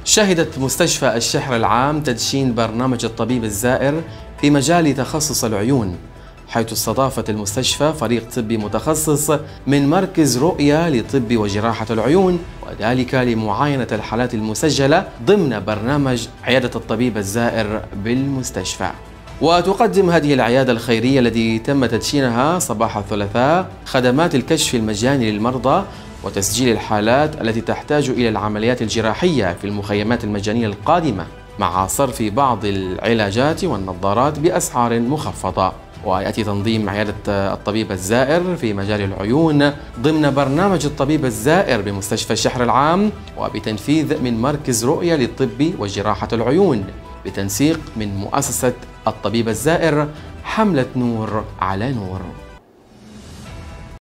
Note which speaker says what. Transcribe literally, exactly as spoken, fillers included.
Speaker 1: شهدت مستشفى الشحر العام تدشين برنامج الطبيب الزائر في مجال تخصص العيون، حيث استضافت المستشفى فريق طبي متخصص من مركز رؤية لطب وجراحة العيون، وذلك لمعاينة الحالات المسجلة ضمن برنامج عيادة الطبيب الزائر بالمستشفى. وتقدم هذه العيادة الخيرية التي تم تدشينها صباح الثلاثاء خدمات الكشف المجاني للمرضى وتسجيل الحالات التي تحتاج إلى العمليات الجراحية في المخيمات المجانية القادمة، مع صرف بعض العلاجات والنظارات بأسعار مخفضة. ويأتي تنظيم عيادة الطبيب الزائر في مجال العيون ضمن برنامج الطبيب الزائر بمستشفى الشحر العام، وبتنفيذ من مركز رؤية للطب وجراحة العيون، بتنسيق من مؤسسة الطبيب الزائر حملة نور على نور.